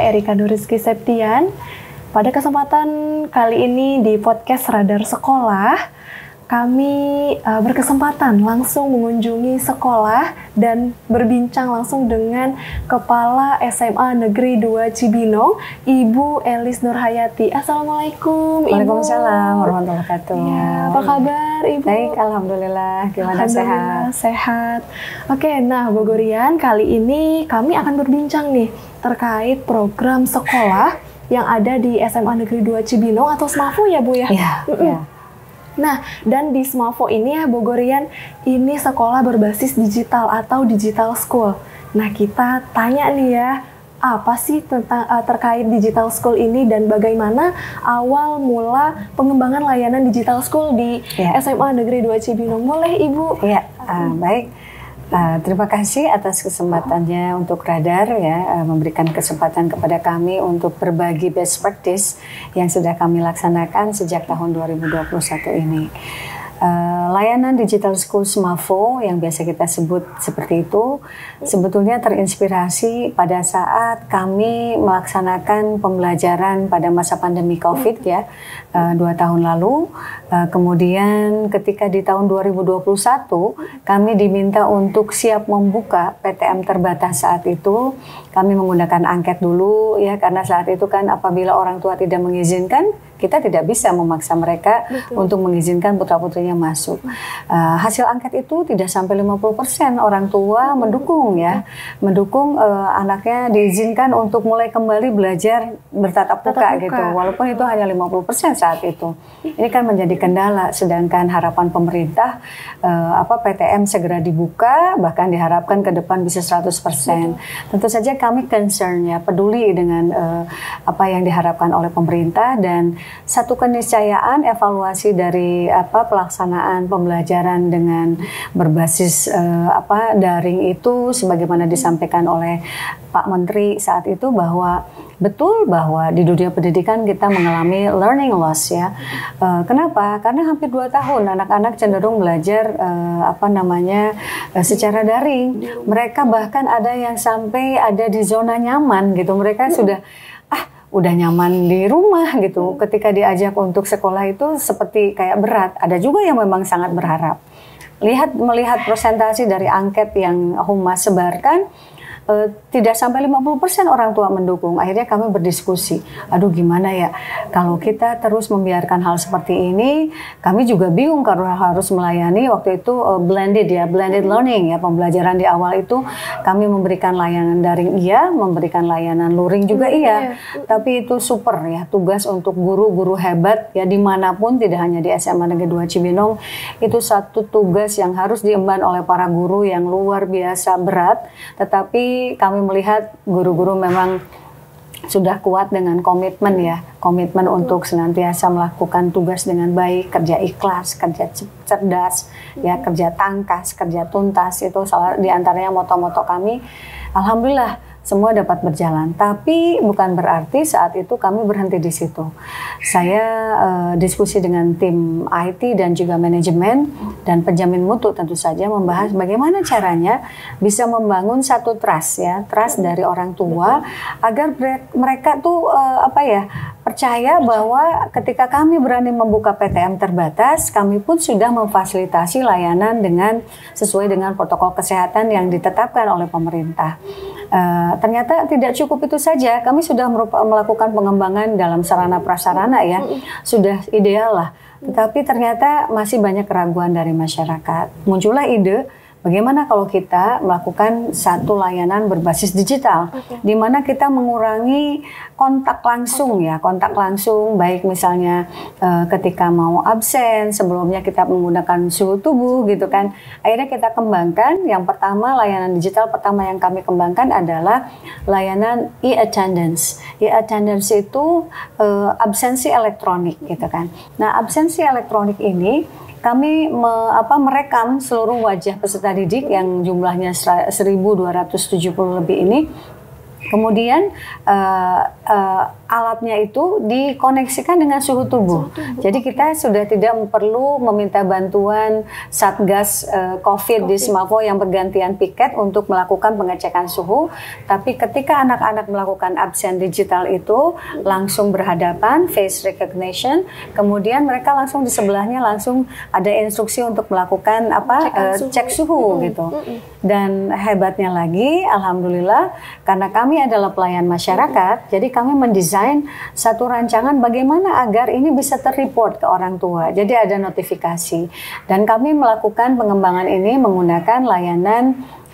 saya Erika Nuriski Septian. Pada kesempatan kali ini di podcast Radar Sekolah, kami berkesempatan langsung mengunjungi sekolah dan berbincang langsung dengan Kepala SMA Negeri 2 Cibinong, Ibu Elis Nurhayati. Assalamualaikum, Ibu. Waalaikumsalam warahmatullahi wabarakatuh. Ya, apa kabar, Ibu? Baik, alhamdulillah. Gimana, sehat? Sehat. Oke, nah Bogorian, kali ini kami akan berbincang nih terkait program sekolah yang ada di SMA Negeri 2 Cibinong atau SMAFO ya, Bu ya? Iya. Nah, dan di SMAFO ini ya Bogorian, ini sekolah berbasis digital atau digital school. Nah, kita tanya nih ya, apa sih tentang terkait digital school ini dan bagaimana awal mula pengembangan layanan digital school di SMA Negeri 2 Cibinong? Boleh Ibu? Iya, baik. Terima kasih atas kesempatannya untuk Radar ya, memberikan kesempatan kepada kami untuk berbagi best practice yang sudah kami laksanakan sejak tahun 2021 ini. Layanan Digital School SMAFO yang biasa kita sebut seperti itu sebetulnya terinspirasi pada saat kami melaksanakan pembelajaran pada masa pandemi COVID ya, 2 tahun lalu. Kemudian ketika di tahun 2021 kami diminta untuk siap membuka PTM terbatas. Saat itu kami menggunakan angket dulu ya, karena saat itu kan apabila orang tua tidak mengizinkan, kita tidak bisa memaksa mereka untuk mengizinkan putra-putrinya masuk. Hasil angket itu tidak sampai 50% orang tua mendukung ya, mendukung anaknya diizinkan untuk mulai kembali belajar bertatap muka gitu, walaupun itu hanya 50% saat itu. Ini kan menjadi kendala, sedangkan harapan pemerintah PTM segera dibuka, bahkan diharapkan ke depan bisa 100%. Tentu saja kami concern ya, peduli dengan apa yang diharapkan oleh pemerintah, dan satu keniscayaan evaluasi dari pelaksanaan pembelajaran dengan berbasis daring itu sebagaimana disampaikan oleh Pak Menteri saat itu, bahwa betul bahwa di dunia pendidikan kita mengalami learning loss ya. Kenapa? Karena hampir 2 tahun anak-anak cenderung belajar secara daring. Mereka bahkan ada yang sampai ada di zona nyaman gitu. Mereka udah nyaman di rumah gitu. Ketika diajak untuk sekolah itu seperti kayak berat. Ada juga yang memang sangat berharap. Melihat presentasi dari angket yang Humas sebarkan, tidak sampai 50% orang tua mendukung. Akhirnya kami berdiskusi, aduh gimana ya kalau kita terus membiarkan hal seperti ini. Kami juga bingung karena harus melayani waktu itu blended learning ya, pembelajaran di awal itu kami memberikan layanan daring iya, memberikan layanan luring juga iya. Tapi itu super ya, tugas untuk guru-guru hebat ya dimanapun, tidak hanya di SMA Negeri 2 Cibinong, itu satu tugas yang harus diemban oleh para guru yang luar biasa berat. Tetapi kami melihat guru-guru memang sudah kuat dengan komitmen untuk senantiasa melakukan tugas dengan baik, kerja ikhlas, kerja cerdas, ya, kerja tangkas, kerja tuntas. Itu salah di antaranya moto-moto kami. Alhamdulillah semua dapat berjalan, tapi bukan berarti saat itu kami berhenti di situ. Saya diskusi dengan tim IT dan juga manajemen dan penjamin mutu tentu saja, membahas bagaimana caranya bisa membangun satu trust dari orang tua agar mereka tuh percaya bahwa ketika kami berani membuka PTM terbatas, kami pun sudah memfasilitasi layanan sesuai dengan protokol kesehatan yang ditetapkan oleh pemerintah. Ternyata tidak cukup itu saja, kami sudah melakukan pengembangan dalam sarana prasarana ya, sudah ideal lah. Tetapi ternyata masih banyak keraguan dari masyarakat. Muncullah ide, bagaimana kalau kita melakukan satu layanan berbasis digital, di mana kita mengurangi kontak langsung, baik misalnya ketika mau absen, sebelumnya kita menggunakan suhu tubuh gitu kan. Akhirnya kita kembangkan, yang pertama layanan digital pertama yang kami kembangkan adalah layanan e-attendance. E-attendance itu absensi elektronik gitu kan. Nah, absensi elektronik ini kami merekam seluruh wajah peserta didik yang jumlahnya 1.270 lebih ini. Kemudian alatnya itu dikoneksikan dengan suhu tubuh. Jadi kita sudah tidak perlu meminta bantuan Satgas COVID di Smavo yang bergantian piket untuk melakukan pengecekan suhu. Tapi ketika anak-anak melakukan absen digital itu langsung berhadapan, face recognition, kemudian mereka langsung di sebelahnya langsung ada instruksi untuk melakukan cek suhu gitu. Dan hebatnya lagi, alhamdulillah, karena kami adalah pelayan masyarakat, jadi kami mendesain satu rancangan bagaimana agar ini bisa terreport ke orang tua. Jadi ada notifikasi. Dan kami melakukan pengembangan ini menggunakan layanan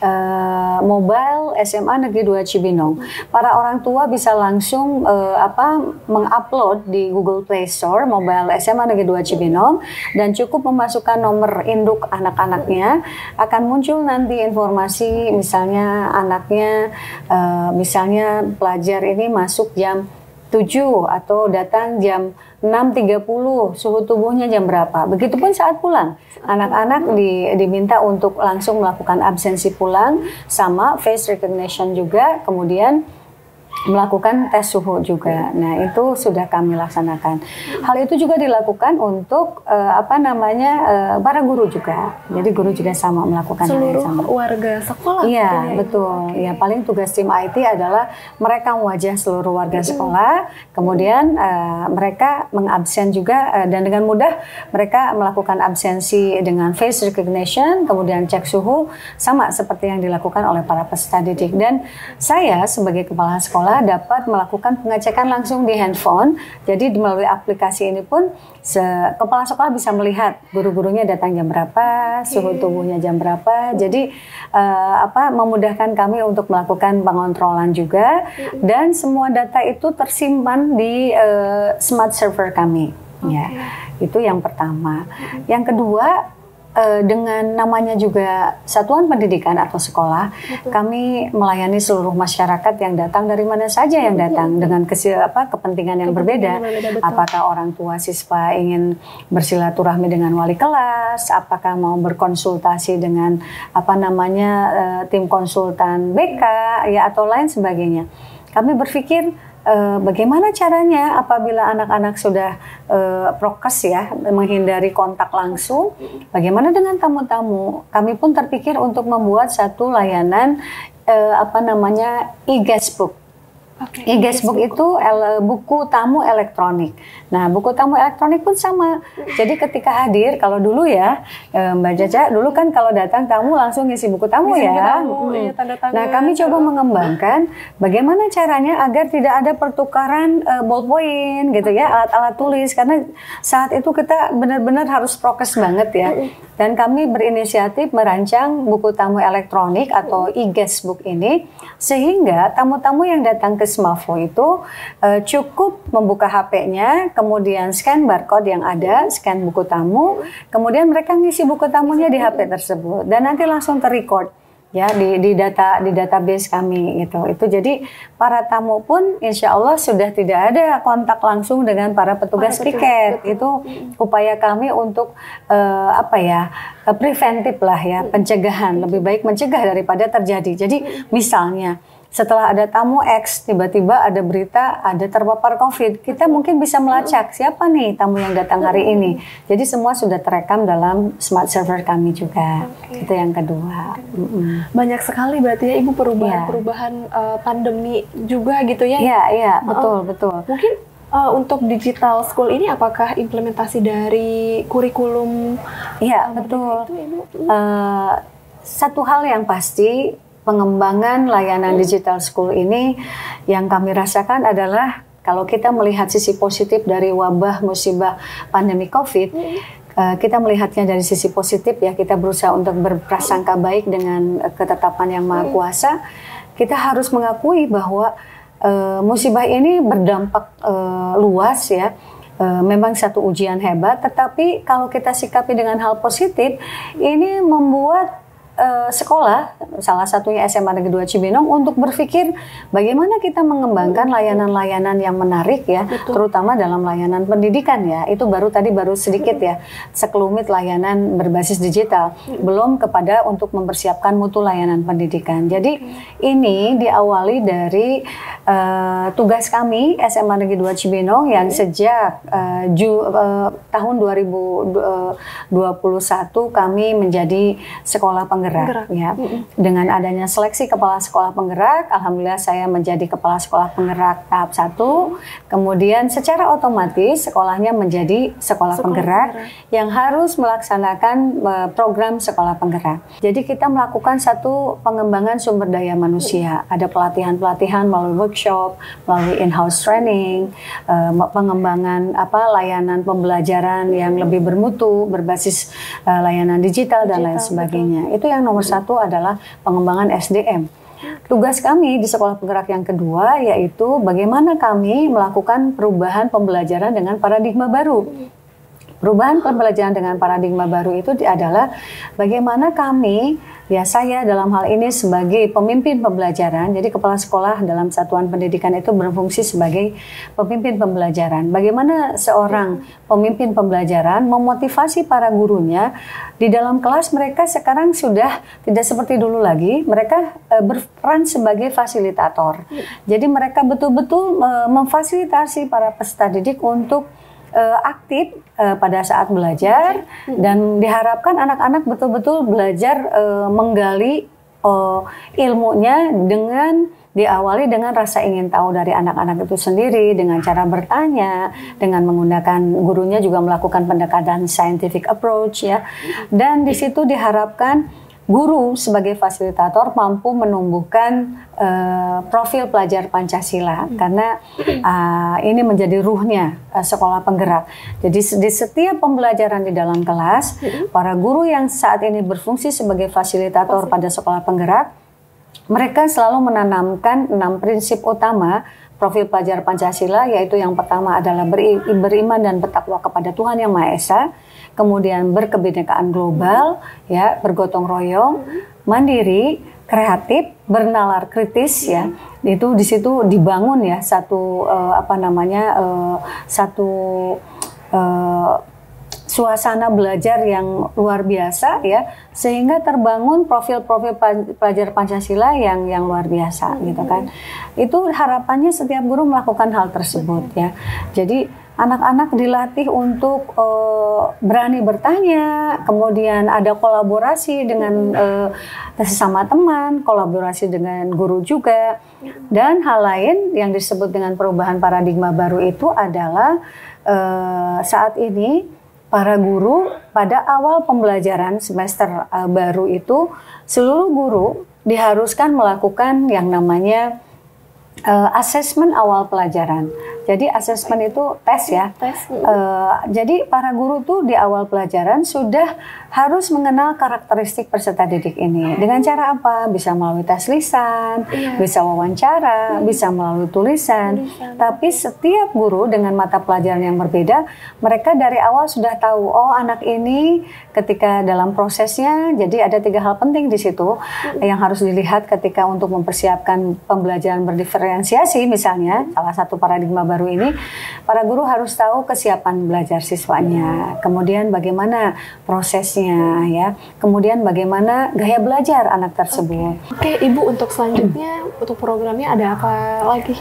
mobile SMA Negeri 2 Cibinong. Para orang tua bisa langsung mengupload di Google Play Store mobile SMA Negeri 2 Cibinong dan cukup memasukkan nomor induk anak-anaknya, akan muncul nanti informasi misalnya anaknya misalnya pelajar ini masuk jam 7 atau datang jam 6.30, suhu tubuhnya jam berapa. Begitupun saat pulang, anak-anak diminta untuk langsung melakukan absensi pulang, sama face recognition juga, kemudian melakukan tes suhu juga. Nah, itu sudah kami laksanakan. Hal itu juga dilakukan untuk para guru juga. Jadi guru juga sama melakukan seluruh hal yang sama. Warga sekolah. Iya, betul. Ya, paling tugas tim IT adalah merekam wajah seluruh warga sekolah, kemudian mereka mengabsen juga dan dengan mudah mereka melakukan absensi dengan face recognition, kemudian cek suhu sama seperti yang dilakukan oleh para peserta didik. Dan saya sebagai kepala sekolah dapat melakukan pengecekan langsung di handphone. Jadi melalui aplikasi ini pun kepala sekolah bisa melihat guru-gurunya datang jam berapa, suhu tubuhnya jam berapa. Jadi memudahkan kami untuk melakukan pengontrolan juga, dan semua data itu tersimpan di smart server kami. Ya, itu yang pertama. Yang kedua, dengan namanya juga satuan pendidikan atau sekolah, kami melayani seluruh masyarakat yang datang dari mana saja yang datang dengan kepentingan yang berbeda. Apakah orang tua siswa ingin bersilaturahmi dengan wali kelas, apakah mau berkonsultasi dengan tim konsultan BK ya atau lain sebagainya. Kami berpikir bagaimana caranya apabila anak-anak sudah prokes ya, menghindari kontak langsung, bagaimana dengan tamu-tamu? Kami pun terpikir untuk membuat satu layanan e-guestbook. E-guestbook itu buku tamu elektronik. Nah, buku tamu elektronik pun sama. Jadi ketika hadir, kalau dulu ya Mbak Caca, dulu kan kalau datang tamu langsung ngisi buku tamu ya. Nah, kami coba mengembangkan bagaimana caranya agar tidak ada pertukaran ballpoint gitu ya, alat-alat tulis, karena saat itu kita benar-benar harus prokes banget ya. Dan kami berinisiatif merancang buku tamu elektronik atau e-guestbook ini, sehingga tamu-tamu yang datang ke Smavo itu cukup membuka HP-nya, kemudian scan barcode yang ada, scan buku tamu, kemudian mereka ngisi buku tamunya di HP tersebut dan nanti langsung terrecord ya di database kami gitu. Itu jadi para tamu pun insya Allah sudah tidak ada kontak langsung dengan para petugas piket. Itu upaya kami untuk preventif lah ya, pencegahan. Lebih baik mencegah daripada terjadi. Jadi misalnya setelah ada tamu X, tiba-tiba ada berita ada terpapar COVID, kita mungkin bisa melacak siapa nih tamu yang datang hari ini. Jadi semua sudah terekam dalam smart server kami juga. Itu yang kedua. Banyak sekali berarti ya Ibu perubahan pandemi juga gitu ya? Iya, betul. Mungkin untuk digital school ini apakah implementasi dari kurikulum? Iya, betul. Satu hal yang pasti, pengembangan layanan digital school ini yang kami rasakan adalah kalau kita melihat sisi positif dari wabah musibah pandemi COVID, kita melihatnya dari sisi positif ya, kita berusaha untuk berprasangka baik dengan ketetapan yang Maha Kuasa. Kita harus mengakui bahwa musibah ini berdampak luas ya. Memang satu ujian hebat, tetapi kalau kita sikapi dengan hal positif, ini membuat sekolah, salah satunya SMA Negeri 2 Cibinong, untuk berpikir bagaimana kita mengembangkan layanan-layanan yang menarik ya, terutama dalam layanan pendidikan ya. Itu baru sedikit ya, sekelumit layanan berbasis digital, belum kepada untuk mempersiapkan mutu layanan pendidikan. Jadi ini diawali dari tugas kami SMA Negeri 2 Cibinong yang sejak tahun 2021 kami menjadi sekolah penggerak ya. Dengan adanya seleksi kepala sekolah penggerak, alhamdulillah saya menjadi kepala sekolah penggerak tahap 1. Kemudian secara otomatis sekolahnya menjadi sekolah penggerak yang harus melaksanakan program sekolah penggerak. Jadi kita melakukan satu pengembangan sumber daya manusia. Ada pelatihan-pelatihan melalui workshop, melalui in-house training, pengembangan layanan pembelajaran yang lebih bermutu, berbasis layanan digital dan lain sebagainya. Itu yang nomor 1 adalah pengembangan SDM. Tugas kami di sekolah penggerak yang kedua yaitu bagaimana kami melakukan perubahan pembelajaran dengan paradigma baru. Perubahan pembelajaran dengan paradigma baru itu adalah bagaimana kami, ya saya dalam hal ini sebagai pemimpin pembelajaran, jadi kepala sekolah dalam satuan pendidikan itu berfungsi sebagai pemimpin pembelajaran. Bagaimana seorang pemimpin pembelajaran memotivasi para gurunya di dalam kelas. Mereka sekarang sudah tidak seperti dulu lagi, mereka berperan sebagai fasilitator. Jadi mereka betul-betul memfasilitasi para peserta didik untuk aktif pada saat belajar, dan diharapkan anak-anak betul-betul belajar menggali ilmunya dengan diawali dengan rasa ingin tahu dari anak-anak itu sendiri, dengan cara bertanya, dengan menggunakan gurunya juga melakukan pendekatan scientific approach ya. Dan di situ diharapkan guru sebagai fasilitator mampu menumbuhkan profil pelajar Pancasila, karena ini menjadi ruhnya sekolah penggerak. Jadi di setiap pembelajaran di dalam kelas, para guru yang saat ini berfungsi sebagai fasilitator pada sekolah penggerak, mereka selalu menanamkan 6 prinsip utama profil pelajar Pancasila, yaitu yang pertama adalah beriman dan bertakwa kepada Tuhan Yang Maha Esa, kemudian berkebinekaan global, ya, bergotong royong, mandiri, kreatif, bernalar kritis, ya. Itu di situ dibangun ya satu suasana belajar yang luar biasa ya, sehingga terbangun profil-profil pelajar Pancasila yang luar biasa gitu kan. Itu harapannya setiap guru melakukan hal tersebut ya. Jadi anak-anak dilatih untuk berani bertanya, kemudian ada kolaborasi dengan sesama teman, kolaborasi dengan guru juga. Dan hal lain yang disebut dengan perubahan paradigma baru itu adalah saat ini para guru pada awal pembelajaran semester baru itu, seluruh guru diharuskan melakukan yang namanya asesmen awal pelajaran. Jadi asesmen itu tes ya. Jadi para guru tuh di awal pelajaran sudah harus mengenal karakteristik peserta didik ini. Dengan cara apa? Bisa melalui tes lisan, bisa wawancara, bisa melalui tulisan. Tapi setiap guru dengan mata pelajaran yang berbeda, mereka dari awal sudah tahu, oh anak ini ketika dalam prosesnya, jadi ada 3 hal penting di situ yang harus dilihat ketika untuk mempersiapkan pembelajaran berdiferensiasi misalnya, salah satu paradigma baru ini, para guru harus tahu kesiapan belajar siswanya, kemudian bagaimana prosesnya ya, kemudian bagaimana gaya belajar anak tersebut. Oke, Ibu, untuk selanjutnya untuk programnya ada apa lagi?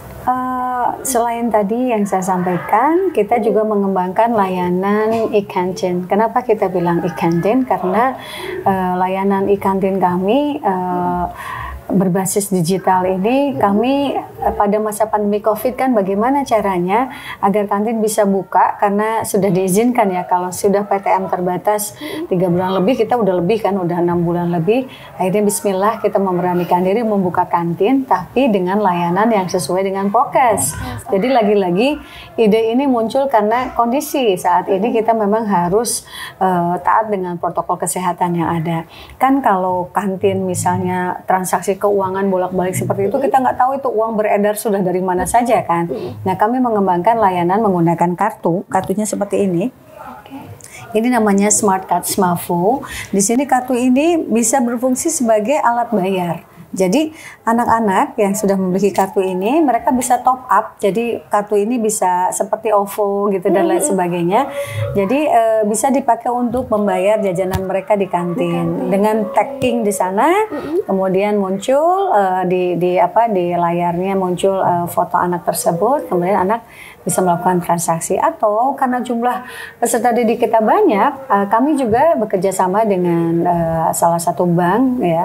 Selain tadi yang saya sampaikan, kita juga mengembangkan layanan e-kantin. Kenapa kita bilang e-kantin? Karena layanan e-kantin kami berbasis digital ini, kami pada masa pandemi COVID kan bagaimana caranya agar kantin bisa buka, karena sudah diizinkan ya, kalau sudah PTM terbatas 3 bulan lebih, kita udah lebih kan, udah 6 bulan lebih, akhirnya bismillah kita memberanikan diri membuka kantin, tapi dengan layanan yang sesuai dengan prokes. Jadi lagi-lagi ide ini muncul karena kondisi saat ini kita memang harus taat dengan protokol kesehatan yang ada. Kan kalau kantin misalnya transaksi keuangan bolak-balik seperti itu, kita nggak tahu itu uang beredar sudah dari mana saja kan. Nah, kami mengembangkan layanan menggunakan kartunya seperti ini. Ini namanya Smart Card Smavo. Di sini kartu ini bisa berfungsi sebagai alat bayar. Jadi anak-anak yang sudah memiliki kartu ini mereka bisa top up. Jadi kartu ini bisa seperti OVO gitu dan lain sebagainya. Jadi bisa dipakai untuk membayar jajanan mereka di kantin dengan tagging di sana. Kemudian muncul di layarnya muncul foto anak tersebut. Kemudian anak bisa melakukan transaksi, atau karena jumlah peserta didik kita banyak, kami juga bekerja sama dengan salah satu bank ya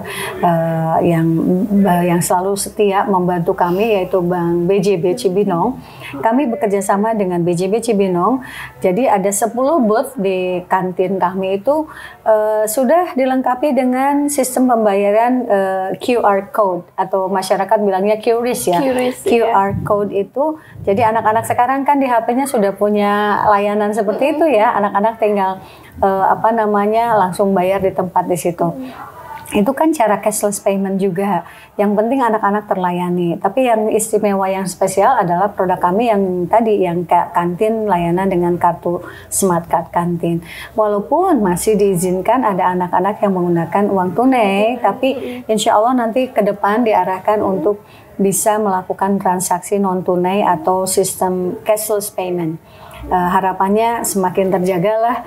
yang selalu setia membantu kami, yaitu Bank BJB Cibinong. Kami bekerja sama dengan BJB Cibinong. Jadi ada 10 booth di kantin kami itu sudah dilengkapi dengan sistem pembayaran QR code, atau masyarakat bilangnya QRIS ya. QR code itu, jadi anak-anak sekarang kan di HP-nya sudah punya layanan seperti itu ya. Anak-anak tinggal langsung bayar di tempat di situ. Itu kan cara cashless payment juga. Yang penting anak-anak terlayani. Tapi yang istimewa, yang spesial adalah produk kami yang tadi, yang kayak kantin layanan dengan kartu Smart Card kantin. Walaupun masih diizinkan ada anak-anak yang menggunakan uang tunai, tapi insya Allah nanti ke depan diarahkan untuk bisa melakukan transaksi non tunai atau sistem cashless payment. Harapannya semakin terjagalah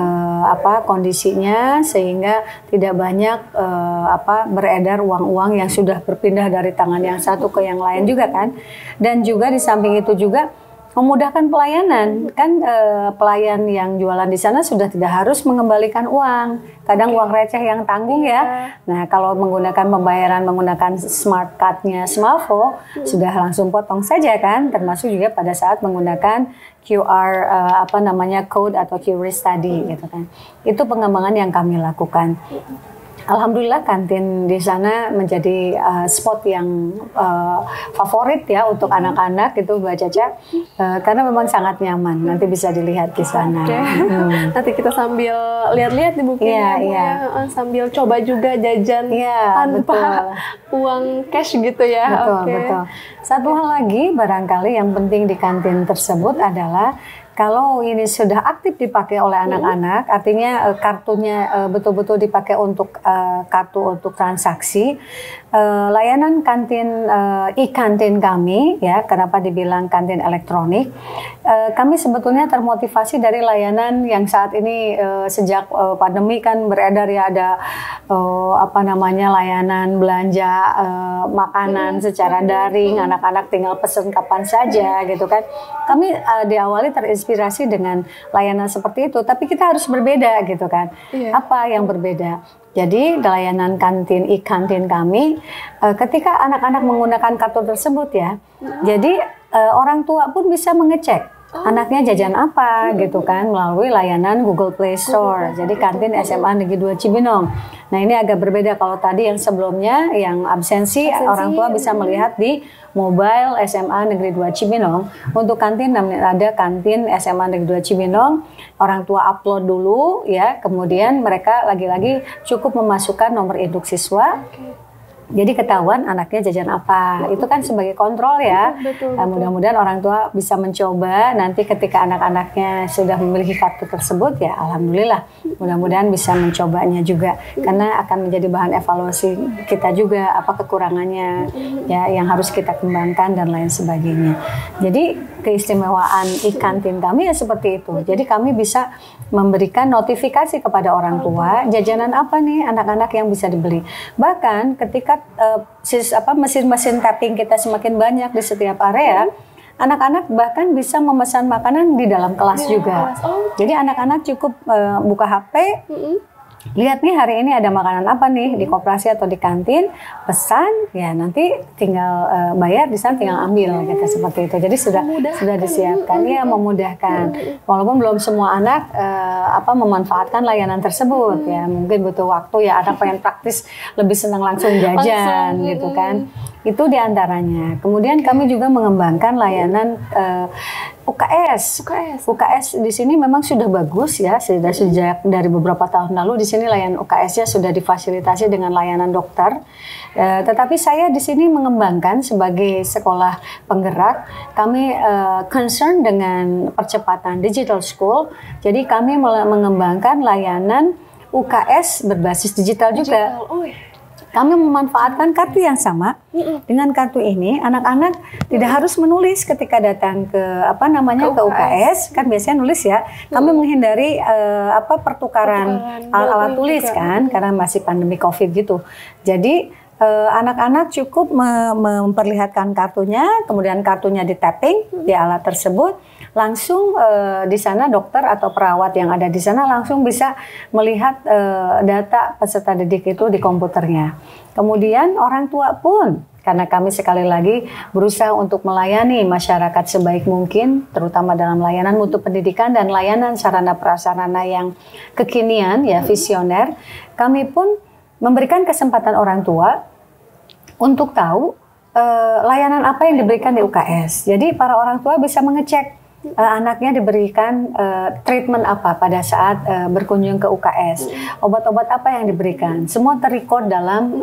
kondisinya, sehingga tidak banyak beredar uang-uang yang sudah berpindah dari tangan yang satu ke yang lain juga kan. Dan juga di samping itu juga memudahkan pelayanan kan, pelayan yang jualan di sana sudah tidak harus mengembalikan uang. Kadang uang receh yang tanggung ya. Nah, kalau menggunakan pembayaran menggunakan smart card-nya Smavo, sudah langsung potong saja kan, termasuk juga pada saat menggunakan QR code atau QRIS tadi gitu kan. Itu pengembangan yang kami lakukan. Alhamdulillah kantin di sana menjadi spot yang favorit ya untuk anak-anak itu, Mbak Caca, karena memang sangat nyaman. Nanti bisa dilihat di sana. Nanti kita sambil lihat-lihat di bukunya, sambil coba juga jajan tanpa uang cash gitu ya. Betul. Satu hal lagi barangkali yang penting di kantin tersebut adalah kalau ini sudah aktif dipakai oleh anak-anak, artinya kartunya betul-betul dipakai untuk kartu untuk transaksi, layanan kantin e-kantin kami ya, kenapa dibilang kantin elektronik, kami sebetulnya termotivasi dari layanan yang saat ini sejak pandemi kan beredar ya, ada layanan belanja makanan secara daring, anak-anak tinggal pesen kapan saja gitu kan. Kami diawali terinspirasi dengan layanan seperti itu, tapi kita harus berbeda gitu kan. Apa yang berbeda? Jadi layanan kantin e-kantin kami, ketika anak-anak menggunakan kartu tersebut ya, jadi orang tua pun bisa mengecek anaknya jajan apa gitu kan melalui layanan Google Play Store. Jadi kantin SMA Negeri 2 Cibinong. Nah, ini agak berbeda kalau tadi yang sebelumnya yang absensi orang tua bisa melihat di mobile SMA Negeri 2 Cibinong. Untuk kantin ada kantin SMA Negeri 2 Cibinong. Orang tua upload dulu ya, kemudian mereka lagi-lagi cukup memasukkan nomor induk siswa. Jadi ketahuan anaknya jajan apa, itu kan sebagai kontrol ya. Mudah-mudahan orang tua bisa mencoba nanti ketika anak-anaknya sudah memiliki kartu tersebut ya, alhamdulillah. Mudah-mudahan bisa mencobanya juga, karena akan menjadi bahan evaluasi kita juga apa kekurangannya ya yang harus kita kembangkan dan lain sebagainya. Jadi keistimewaan e-kantin kami ya seperti itu. Jadi kami bisa memberikan notifikasi kepada orang tua jajanan apa nih anak-anak yang bisa dibeli. Bahkan ketika mesin-mesin tapping kita semakin banyak di setiap area, anak-anak bahkan bisa memesan makanan di dalam kelas juga. Jadi anak-anak cukup buka HP, lihat nih hari ini ada makanan apa nih di koperasi atau di kantin, pesan ya, nanti tinggal bayar di sana, tinggal ambil gitu, seperti itu. Jadi sudah disiapkan ya, memudahkan. Walaupun belum semua anak memanfaatkan layanan tersebut ya, mungkin butuh waktu ya, anak pengen praktis lebih senang langsung jajan gitu kan. Itu diantaranya. Kemudian kami juga mengembangkan layanan UKS. UKS di sini memang sudah bagus ya, sudah sejak dari beberapa tahun lalu di sini layanan UKS-nya sudah difasilitasi dengan layanan dokter. Tetapi saya di sini mengembangkan sebagai sekolah penggerak, kami concern dengan percepatan digital school. Jadi kami mengembangkan layanan UKS berbasis digital juga. Kami memanfaatkan kartu yang sama. Dengan kartu ini, anak-anak tidak harus menulis ketika datang ke ke UKS. Kan biasanya nulis ya. Kami menghindari pertukaran alat tulis kan, karena masih pandemi COVID gitu. Jadi anak-anak cukup memperlihatkan kartunya, kemudian kartunya di tapping di alat tersebut, langsung di sana dokter atau perawat yang ada di sana langsung bisa melihat data peserta didik itu di komputernya. Kemudian orang tua pun, karena kami sekali lagi berusaha untuk melayani masyarakat sebaik mungkin, terutama dalam layanan mutu pendidikan dan layanan sarana prasarana yang kekinian ya, visioner, kami pun memberikan kesempatan orang tua untuk tahu layanan apa yang diberikan di UKS. Jadi para orang tua bisa mengecek anaknya diberikan treatment apa pada saat berkunjung ke UKS, obat-obat apa yang diberikan, semua terrecord dalam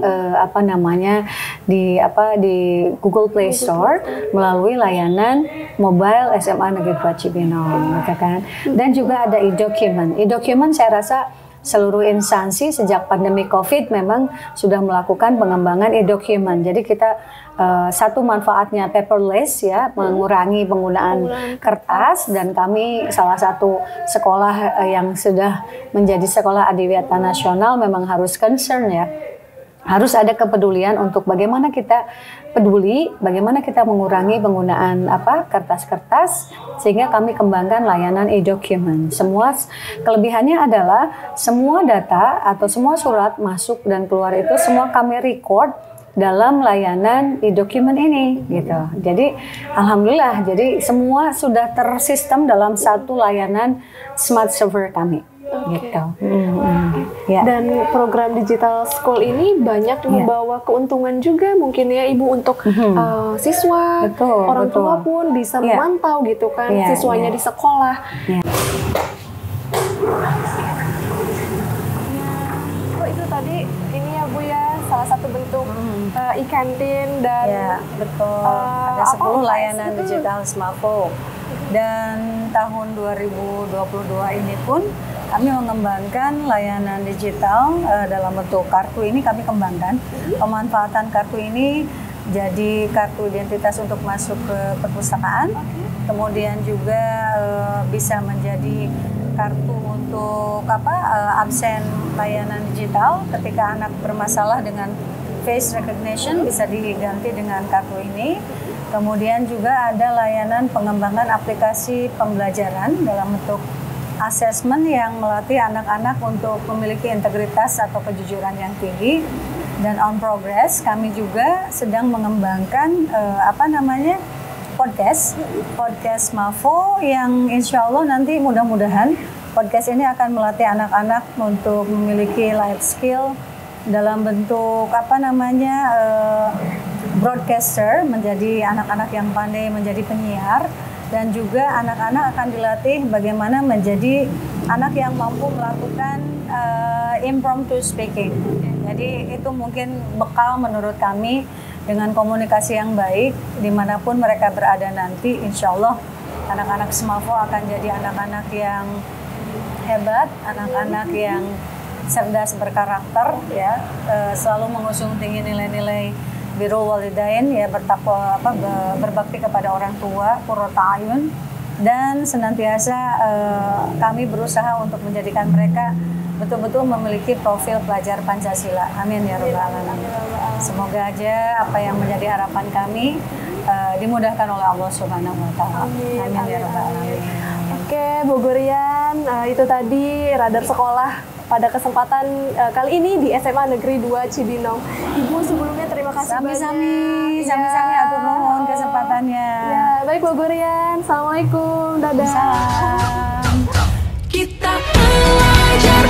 di Google Play Store melalui layanan mobile SMA Negeri 2 Cibinong, gitu kan. Dan juga ada e-document. E-document saya rasa seluruh instansi sejak pandemi COVID memang sudah melakukan pengembangan e-document. Jadi kita satu manfaatnya paperless ya, mengurangi penggunaan kertas, dan kami salah satu sekolah yang sudah menjadi sekolah adiwiyata nasional memang harus concern ya. Harus ada kepedulian untuk bagaimana kita peduli, bagaimana kita mengurangi penggunaan kertas-kertas, sehingga kami kembangkan layanan e-document. Semua kelebihannya adalah semua data atau semua surat masuk dan keluar itu semua kami record dalam layanan e-document ini gitu. Jadi alhamdulillah, jadi semua sudah tersistem dalam satu layanan smart server kami. Gitu. Ya. Dan program digital school ini banyak membawa keuntungan juga mungkin ya Ibu untuk siswa, orang tua pun bisa memantau gitu kan siswanya di sekolah. Itu tadi ini ya Bu ya, salah satu bentuk e-kantin dan ada 10 layanan digital smartphone. Dan tahun 2022 ini pun kami mengembangkan layanan digital dalam bentuk kartu ini kami kembangkan. Pemanfaatan kartu ini jadi kartu identitas untuk masuk ke perpustakaan, kemudian juga bisa menjadi kartu untuk absen layanan digital ketika anak bermasalah dengan face recognition bisa diganti dengan kartu ini. Kemudian juga ada layanan pengembangan aplikasi pembelajaran dalam bentuk assessment yang melatih anak-anak untuk memiliki integritas atau kejujuran yang tinggi. Dan on progress kami juga sedang mengembangkan podcast Mavo yang insya Allah nanti mudah-mudahan podcast ini akan melatih anak-anak untuk memiliki life skill dalam bentuk broadcaster, menjadi anak-anak yang pandai menjadi penyiar, dan juga anak-anak akan dilatih bagaimana menjadi anak yang mampu melakukan impromptu speaking. Jadi itu mungkin bekal menurut kami dengan komunikasi yang baik dimanapun mereka berada nanti, insya Allah anak-anak Smavo akan jadi anak-anak yang hebat, anak-anak yang cerdas berkarakter ya, selalu mengusung tinggi nilai-nilai birrul walidain ya, bertakwa berbakti kepada orang tua, qurrata ayun, dan senantiasa kami berusaha untuk menjadikan mereka betul-betul memiliki profil pelajar Pancasila. Amin ya rabbal alamin. Semoga aja apa yang menjadi harapan kami dimudahkan oleh Allah Subhanahu wa taala. Amin ya rabbal alamin. Oke, Bogorian, itu tadi Radar Sekolah pada kesempatan kali ini di SMA Negeri 2 Cibinong. Ibu sebelumnya terima kasih banyak. Sami-sami atur nuhun kesempatannya. Ya, baik Bogorian. Assalamualaikum. Dadah. Salam. Kita belajar